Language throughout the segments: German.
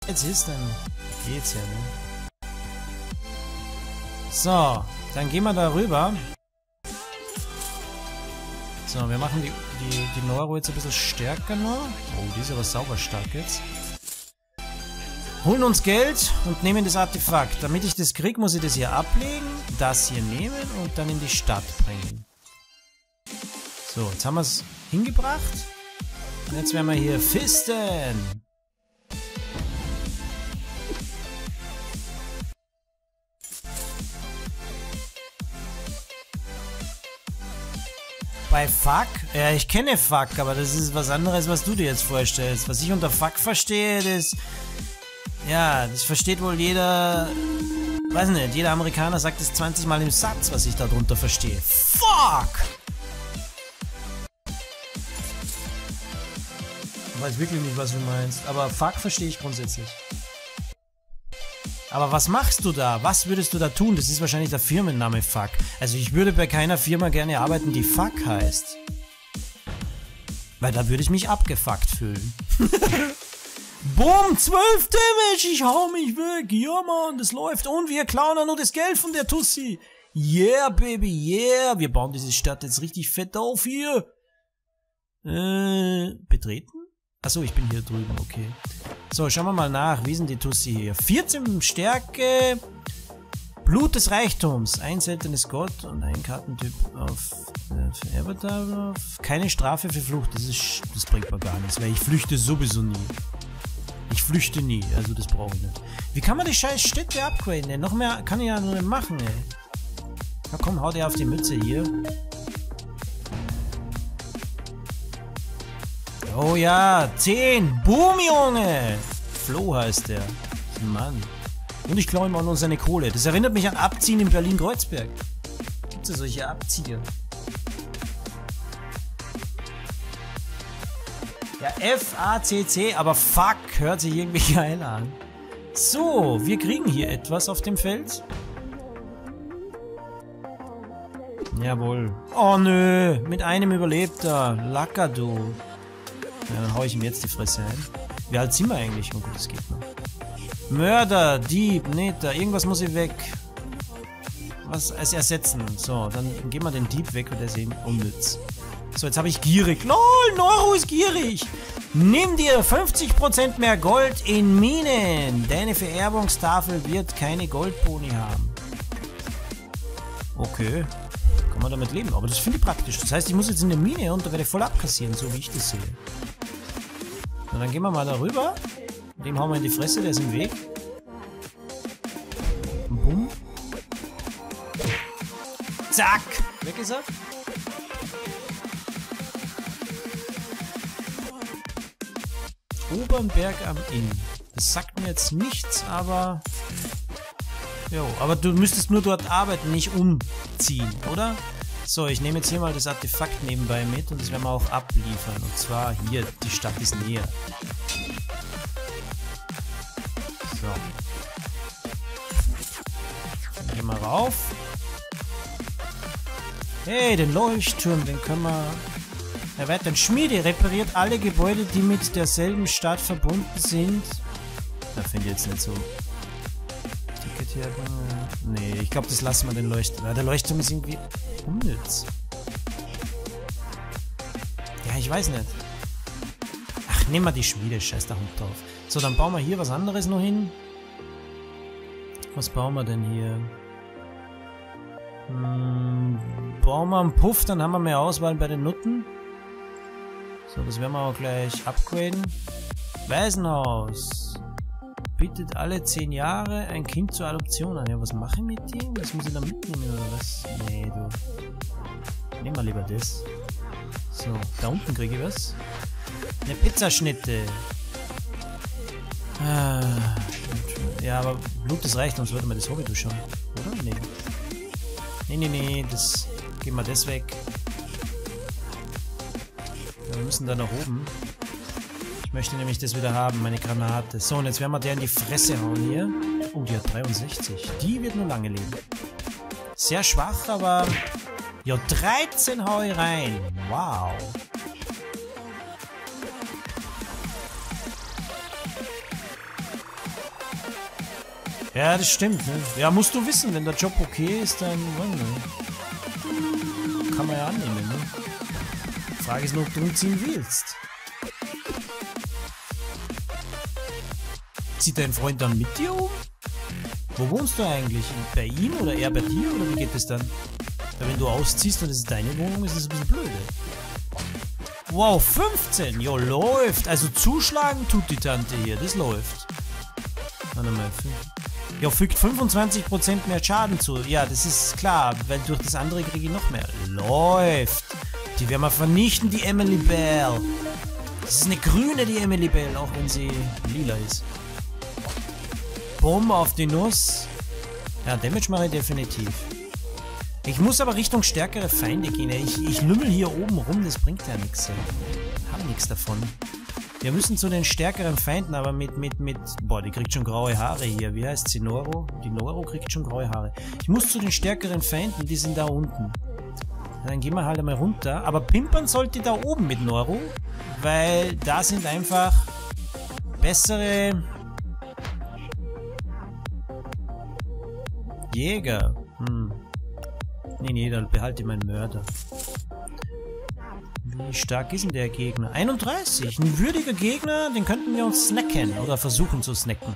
jetzt ist, dann geht's ja, ne? So, dann gehen wir da rüber. So, wir machen die Neuro jetzt ein bisschen stärker noch. Oh, die ist aber sauber stark jetzt. Holen uns Geld und nehmen das Artefakt. Damit ich das kriege, muss ich das hier ablegen, das hier nehmen und dann in die Stadt bringen. So, jetzt haben wir es hingebracht. Und jetzt werden wir hier fisten. Bei Fuck? Ja, ich kenne Fuck, aber das ist was anderes, was du dir jetzt vorstellst. Was ich unter Fuck verstehe, das... Ja, das versteht wohl jeder... Weiß nicht, jeder Amerikaner sagt es 20 Mal im Satz, was ich darunter verstehe. Fuck! Ich weiß wirklich nicht, was du meinst, aber Fuck verstehe ich grundsätzlich. Aber was machst du da? Was würdest du da tun? Das ist wahrscheinlich der Firmenname Fuck. Also ich würde bei keiner Firma gerne arbeiten, die Fuck heißt. Weil da würde ich mich abgefuckt fühlen. Boom, 12 Damage, ich hau mich weg. Ja, Mann, das läuft. Und wir klauen auch nur das Geld von der Tussi. Yeah, Baby, yeah. Wir bauen diese Stadt jetzt richtig fett auf hier. Betreten? Achso, ich bin hier drüben, okay. So, schauen wir mal nach. Wie sind die Tussi hier? 14 Stärke. Blut des Reichtums. Ein seltenes Gott und ein Kartentyp auf Avatar. Keine Strafe für Flucht. Das bringt mir gar nichts, weil ich flüchte sowieso nie. Ich flüchte nie, also das brauche ich nicht. Wie kann man die scheiß Städte upgraden, ey? Noch mehr kann ich ja nur nicht machen, ey. Na komm, hau dir auf die Mütze hier. Oh ja, 10. Boom, Junge. Flo heißt der. Mann. Und ich klaue ihm auch noch seine Kohle. Das erinnert mich an Abziehen in Berlin-Kreuzberg. Gibt es ja solche Abzieher? Ja, F-A-C-C, aber fuck, hört sich irgendwie geil an. So, wir kriegen hier etwas auf dem Feld. Jawohl. Oh nö, mit einem überlebt er. Lacker, du. Ja, dann hau ich ihm jetzt die Fresse ein. Wie alt sind wir eigentlich? Oh gut, das geht noch. Mörder, Dieb, Netter, irgendwas muss ich weg. Was als ersetzen. So, dann gehen wir den Dieb weg und der ist eben unnütz. So, jetzt habe ich gierig. LOL, Neuro ist gierig. Nimm dir 50% mehr Gold in Minen. Deine Vererbungstafel wird keine Goldboni haben. Okay. Kann man damit leben. Aber das finde ich praktisch. Das heißt, ich muss jetzt in der Mine und da werde ich voll abkassieren, so wie ich das sehe. So, dann gehen wir mal darüber. Dem hauen wir in die Fresse, der ist im Weg. Bumm. Zack. Weg ist er. Obernberg am Inn. Das sagt mir jetzt nichts, aber... Jo, aber du müsstest nur dort arbeiten, nicht umziehen, oder? So, ich nehme jetzt hier mal das Artefakt nebenbei mit und das werden wir auch abliefern. Und zwar hier, die Stadt ist näher. So. Dann gehen wir rauf. Hey, den Leuchtturm, den können wir... Erweitern. Schmiede repariert alle Gebäude, die mit derselben Stadt verbunden sind. Da finde ich jetzt nicht so. Ticket hier. Nee, ich glaube, das lassen wir den Leuchtturm. Der Leuchtturm ist irgendwie unnütz. Ja, ich weiß nicht. Ach, nehmen wir die Schmiede. Scheiß der Hund drauf. So, dann bauen wir hier was anderes noch hin. Was bauen wir denn hier? Bauen wir einen Puff, dann haben wir mehr Auswahl bei den Nutten. So, das werden wir auch gleich upgraden. Waisenhaus. Bietet alle 10 Jahre ein Kind zur Adoption an. Ja, was mache ich mit dem? Das muss ich da mitnehmen, oder was? Nee, du. Nehmen wir lieber das. So, da unten kriege ich was. Eine Pizzaschnitte. Ja, aber Blut, das reicht, sonst würde man das Hobby durchschauen. Oder? Nee. Nee, das... Gehen wir das weg. Wir müssen da nach oben. Ich möchte nämlich das wieder haben, meine Granate. So, und jetzt werden wir der in die Fresse hauen hier. Oh, die hat 63. Die wird nur lange leben. Sehr schwach, aber... Ja, 13 hau ich rein. Wow. Ja, das stimmt, ne? Ja, musst du wissen, wenn der Job okay ist, dann kann man ja annehmen, ne? Die Frage ist nur, ob du umziehen willst. Zieht dein Freund dann mit dir um? Wo wohnst du eigentlich? Bei ihm oder er bei dir? Oder wie geht das dann? Weil wenn du ausziehst und es ist deine Wohnung, ist es ein bisschen blöde. Wow, 15! Jo, läuft! Also zuschlagen tut die Tante hier, das läuft. Warte mal, ja, fügt 25% mehr Schaden zu. Ja, das ist klar, weil durch das andere kriege ich noch mehr. Läuft! Die werden wir vernichten, die Emily Bell. Das ist eine grüne, die Emily Bell, auch wenn sie lila ist. Bombe auf die Nuss. Ja, Damage mache ich definitiv. Ich muss aber Richtung stärkere Feinde gehen. Ich lümmel hier oben rum, das bringt ja nichts. Haben nichts davon. Wir müssen zu den stärkeren Feinden, aber mit... Boah, die kriegt schon graue Haare hier. Wie heißt sie? Noro? Die Noro kriegt schon graue Haare. Ich muss zu den stärkeren Feinden, die sind da unten. Dann gehen wir halt einmal runter. Aber pimpern sollte da oben mit Noro, weil da sind einfach bessere Jäger. Nee, dann behalte ich meinen Mörder. Wie stark ist denn der Gegner? 31. Ein würdiger Gegner, den könnten wir uns snacken. Oder versuchen zu snacken.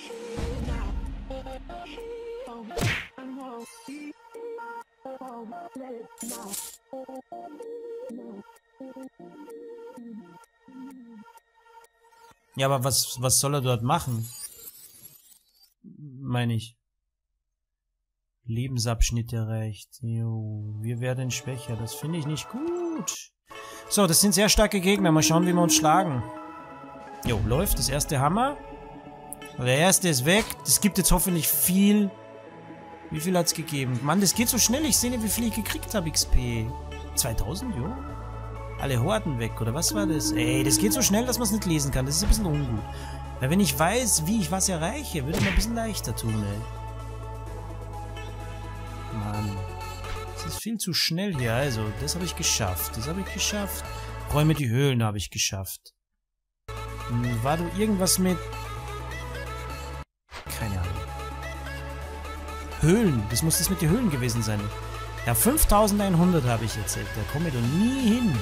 Ja, aber was soll er dort machen? Meine ich. Lebensabschnitt erreicht. Jo, wir werden schwächer. Das finde ich nicht gut. So, das sind sehr starke Gegner. Mal schauen, wie wir uns schlagen. Jo, läuft. Das erste Hammer. Der erste ist weg. Das gibt jetzt hoffentlich viel. Wie viel hat es gegeben? Mann, das geht so schnell. Ich sehe nicht, wie viel ich gekriegt habe, XP. 2000, jo. Alle Horden weg, oder was war das? Ey, das geht so schnell, dass man es nicht lesen kann. Das ist ein bisschen ungut. Weil wenn ich weiß, wie ich was erreiche, würde man ein bisschen leichter tun, ey. Mann. Das ist viel zu schnell hier. Also, das habe ich geschafft. Das habe ich geschafft. Räume die Höhlen habe ich geschafft. War du irgendwas mit... Keine Ahnung. Höhlen. Das muss das mit den Höhlen gewesen sein. Ja, 5100 habe ich erzählt. Da komme ich doch nie hin.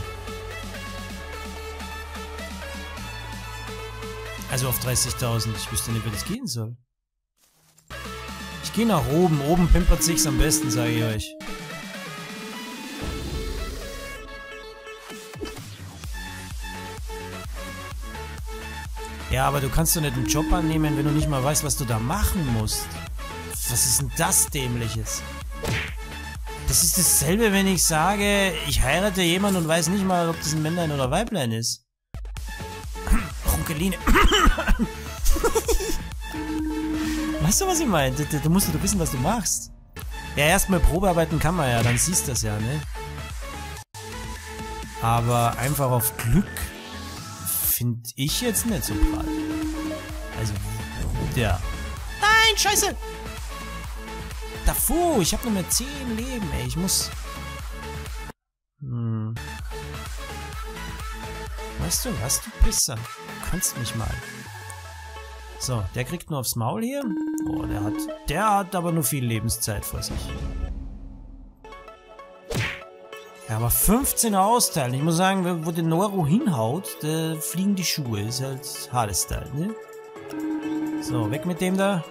Also auf 30.000. Ich wüsste nicht, wie das gehen soll. Ich gehe nach oben. Oben pimpert sich's am besten, sage ich euch. Ja, aber du kannst doch nicht einen Job annehmen, wenn du nicht mal weißt, was du da machen musst. Was ist denn das Dämliches? Das ist dasselbe, wenn ich sage, ich heirate jemanden und weiß nicht mal, ob das ein Männlein oder Weiblein ist. Runkeline. Weißt du, was ich meine? Du musst doch wissen, was du machst. Ja, erstmal Probearbeiten kann man ja, dann siehst du das ja, ne? Aber einfach auf Glück finde ich jetzt nicht so prall. Also, ja. Nein, scheiße! Davor, ich habe nur mehr 10 Leben, ey. Ich muss... Weißt du was, du Pisser? Du kannst mich mal. So, der kriegt nur aufs Maul hier. Oh, der hat aber nur viel Lebenszeit vor sich. Ja, aber 15 austeilen. Ich muss sagen, wo der Noro hinhaut, da fliegen die Schuhe. Ist halt Hardestyle, ne? So, weg mit dem da.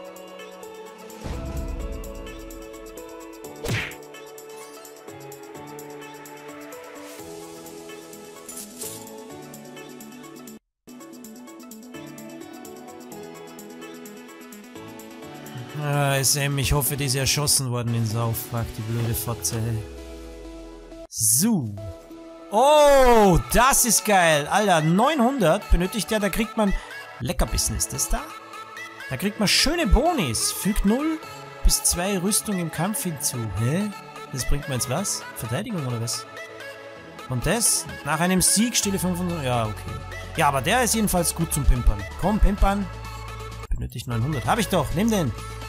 SM, ich hoffe, die ist erschossen worden in Saufwrack, die blöde Fotze. So. Oh, das ist geil. Alter, 900 benötigt der, da kriegt man... Leckerbissen ist das da? Da kriegt man schöne Bonis. Fügt 0 bis 2 Rüstung im Kampf hinzu. Hä? Das bringt mir jetzt was? Verteidigung oder was? Und das? Nach einem Sieg stille 500... Ja, okay. Ja, aber der ist jedenfalls gut zum Pimpern. Komm, Pimpern. Benötigt 900. Hab ich doch. Nimm den.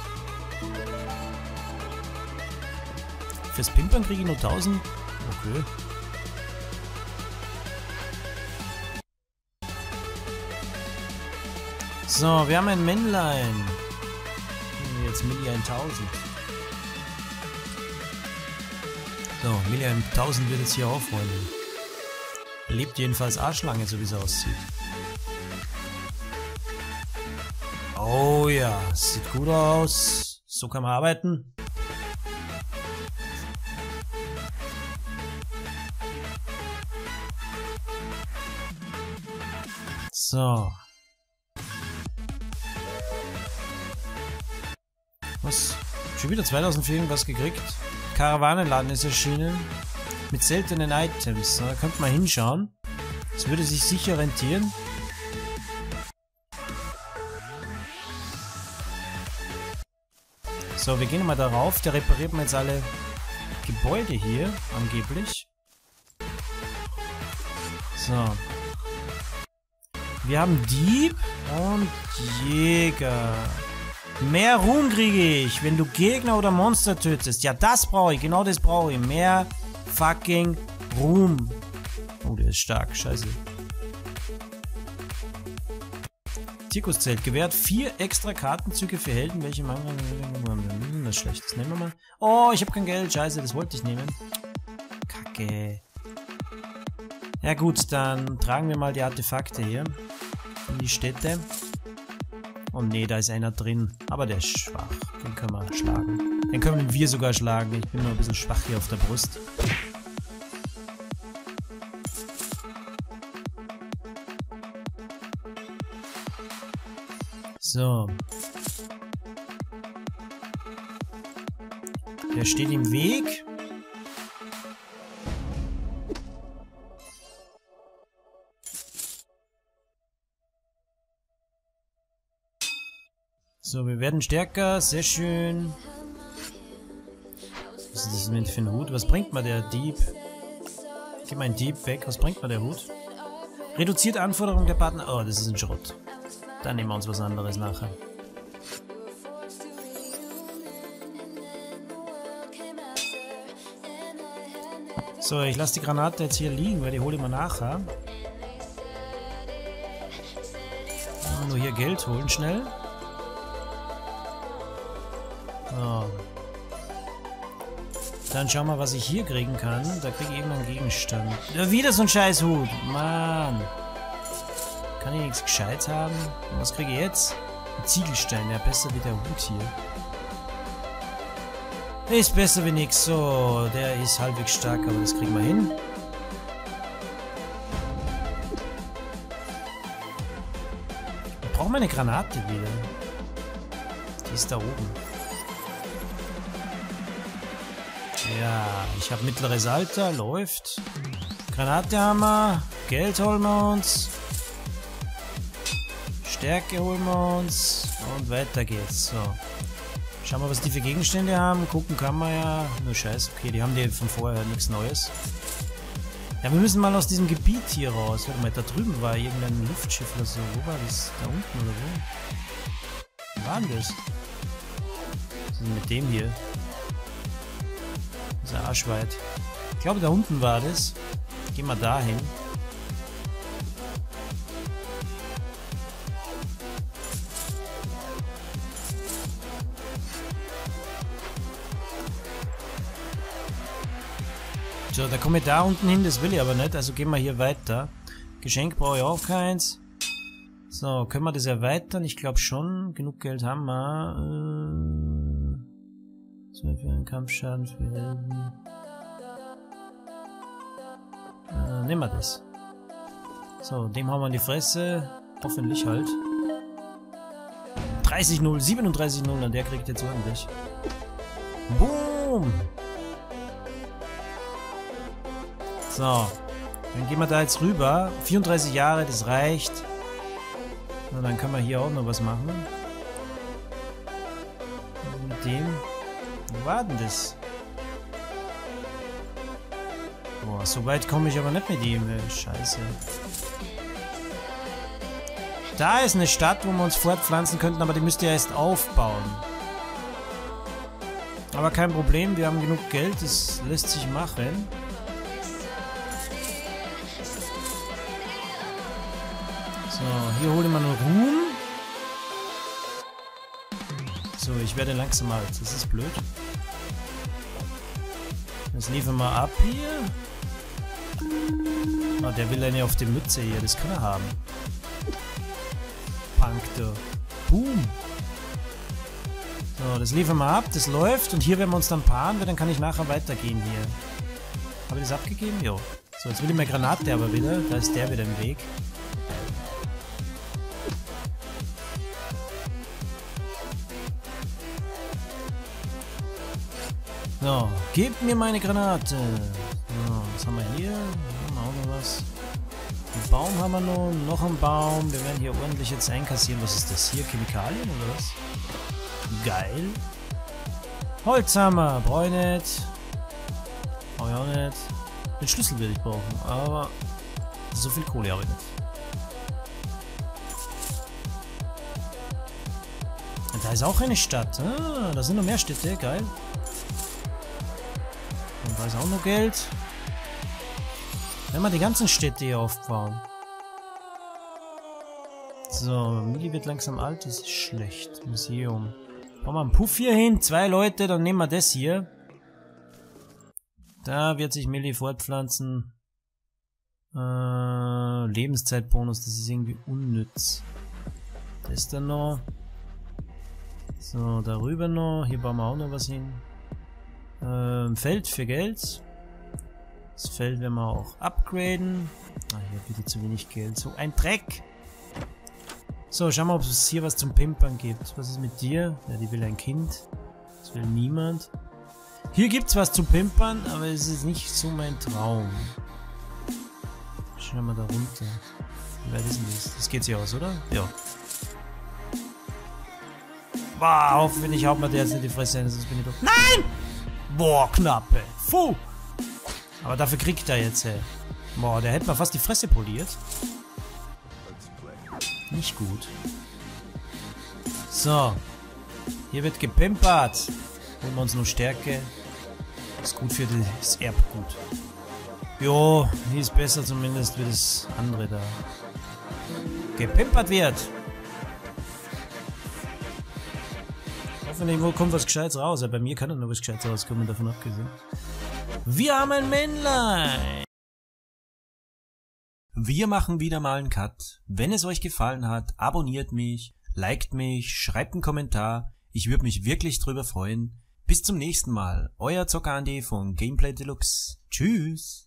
Fürs Pimpern kriege ich nur 1000. Okay. So, wir haben ein Männlein. jetzt Millia in 1000. So, Millia in 1000 wird jetzt hier aufräumen. Lebt jedenfalls Arschlange, so wie es aussieht. Oh ja, sieht gut aus. So kann man arbeiten. So. Was? Schon wieder 2004 irgendwas gekriegt? Karawanenladen ist erschienen. Mit seltenen Items. Da könnte man hinschauen. Das würde sich sicher rentieren. So, wir gehen mal darauf. Der repariert mir jetzt alle Gebäude hier, angeblich. So. Wir haben Dieb und Jäger. Mehr Ruhm kriege ich, wenn du Gegner oder Monster tötest. Ja, das brauche ich. Genau das brauche ich. Mehr fucking Ruhm. Oh, der ist stark. Scheiße. Zirkuszelt gewährt 4 extra Kartenzüge für Helden, welche mangeln. Das ist schlecht. Das nehmen wir mal. Oh, ich habe kein Geld. Scheiße, das wollte ich nehmen. Kacke. Ja gut, dann tragen wir mal die Artefakte hier in die Städte. Oh ne, da ist einer drin. Aber der ist schwach. Den können wir schlagen. Den können wir sogar schlagen. Ich bin nur ein bisschen schwach hier auf der Brust. So. Der steht im Weg. So, wir werden stärker. Sehr schön. Was ist das denn für ein Hut? Was bringt mir der Dieb? Gib mal einen Dieb weg. Was bringt mir der Hut? Reduziert Anforderungen der Partner. Oh, das ist ein Schrott. Dann nehmen wir uns was anderes nachher. So, ich lasse die Granate jetzt hier liegen, weil die hole ich mal nachher. Nur hier Geld holen schnell. So. Dann schauen wir, was ich hier kriegen kann. Da kriege ich irgendeinen Gegenstand. Ja, wieder so ein scheiß Hut. Mann. Kann ich nichts Gescheites haben? Und was kriege ich jetzt? Ein Ziegelstein. Ja, besser wie der Hut hier. Ist besser wie nix. So, der ist halbwegs stark, aber das kriegen wir hin. Ich brauche meine Granate wieder. Die ist da oben. Ja, ich habe mittleres Alter. Läuft. Granate haben wir. Geld holen wir uns. Stärke holen wir uns. Und weiter geht's. So. Schauen wir, was die für Gegenstände haben. Gucken kann man ja. Nur scheiße. Okay, die haben die von vorher nichts Neues. Ja, wir müssen mal aus diesem Gebiet hier raus. Warte mal, da drüben war irgendein Luftschiff oder so. Wo war das? Da unten oder wo? Wo war denn das? Was ist denn mit dem hier? Das ist arschweit. Ich glaube, da unten war das. Gehen wir da hin. So, da komme ich da unten hin, das will ich aber nicht, also gehen wir hier weiter. Geschenk brauche ich auch keins. So, können wir das erweitern? Ich glaube schon. Genug Geld haben wir. So, für einen Kampfschaden für Helden. Nehmen wir das. So, dem haben wir in die Fresse. Hoffentlich halt. 30-0, 37-0, und der kriegt jetzt ordentlich. Boom! So, dann gehen wir da jetzt rüber. 34 Jahre, das reicht. Und dann können wir hier auch noch was machen. Mit dem. Wo war denn das? Boah, so weit komme ich aber nicht mit ihm. Scheiße. Da ist eine Stadt, wo wir uns fortpflanzen könnten, aber die müsst ihr erst aufbauen. Aber kein Problem, wir haben genug Geld, das lässt sich machen. So, hier hole ich mal nur Ruhm. So, ich werde langsam alt. Das ist blöd. Das liefern wir ab hier. Oh, der will eine auf die Mütze hier. Das kann er haben. Punk da. Boom. So, das liefern wir ab. Das läuft. Und hier werden wir uns dann paaren, weil dann kann ich nachher weitergehen hier. Habe ich das abgegeben? Jo. So, jetzt will ich meine Granate aber wieder. Da ist der wieder im Weg. So, gebt mir meine Granate. So, was haben wir hier? Haben wir auch noch was? Einen Baum haben wir noch einen Baum. Wir werden hier ordentlich jetzt einkassieren. Was ist das hier? Chemikalien oder was? Geil. Holzhammer, brauche ich nicht. Brauche ich auch nicht. Den Schlüssel werde ich brauchen, aber so viel Kohle habe ich nicht. Und da ist auch eine Stadt. Ah, da sind noch mehr Städte, geil. Und da ist auch noch Geld. Wenn wir die ganzen Städte hier aufbauen. So, Mili wird langsam alt, das ist schlecht. Museum. Bauen wir einen Puff hier hin, 2 Leute, dann nehmen wir das hier. Da wird sich Millie fortpflanzen. Lebenszeitbonus, das ist irgendwie unnütz. Das dann noch. So, darüber noch. Hier bauen wir auch noch was hin. Feld für Geld. Das Feld werden wir auch upgraden. Ah, hier bitte zu wenig Geld. So ein Dreck! So, schauen wir, ob es hier was zum Pimpern gibt. Was ist mit dir? Ja, die will ein Kind. Das will niemand. Hier gibt's was zum Pimpern, aber es ist nicht so mein Traum. Schauen wir da runter. Wie weit ist denn das? Das geht sich aus, oder? Ja. Boah, hoffentlich haut mir der jetzt nicht die Fresse ein, sonst bin ich doch... Nein! Boah, knappe. Puh! Aber dafür kriegt er jetzt, ey. Boah, der hätte mir fast die Fresse poliert. Nicht gut. So. Hier wird gepimpert. Holen wir uns nur Stärke. Ist gut für das Erbgut. Jo, hier ist besser zumindest wie das andere da. Gepimpert wird. Hoffentlich kommt was Gescheites raus. Ja, bei mir kann doch noch was Gescheites rauskommen, davon abgesehen. Wir haben ein Männlein. Wir machen wieder mal einen Cut. Wenn es euch gefallen hat, abonniert mich, liked mich, schreibt einen Kommentar. Ich würde mich wirklich drüber freuen. Bis zum nächsten Mal. Euer Zocker Andi von Gameplay Deluxe. Tschüss.